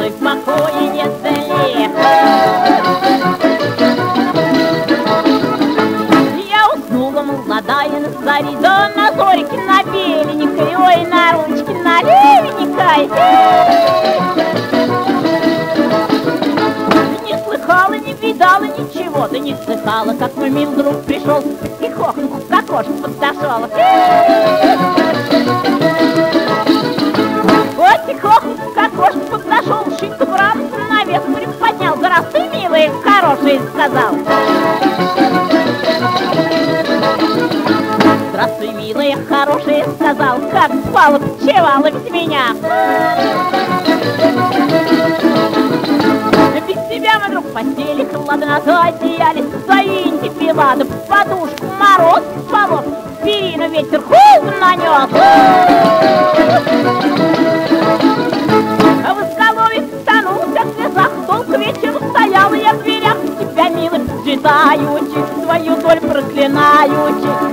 мной в покое не дали. Я уснула молодая на заре, да на зорьке, на беленькой, ой, на ручке, на левенькой. Не слыхала, не видала ничего, да не слыхала, как мой мил друг пришел и хохоньку к окошку подошел. Вот и хохоньку к окошку подошел, шибко бравство навес поднял. Здравствуй, милая, хорошая, сказал. Здравствуй, милая, хорошая, сказал. Как спала, почевала без меня. Без тебя, мой друг, в постели холодна, за одеяле заиньте пила, да подушку мороз спало, перину ветер холодом нанес. А в изголовье станулся в слезах, долго вечером стояла я в дверях, тебя, милый, поджидаючи, свою доль проклинаючи.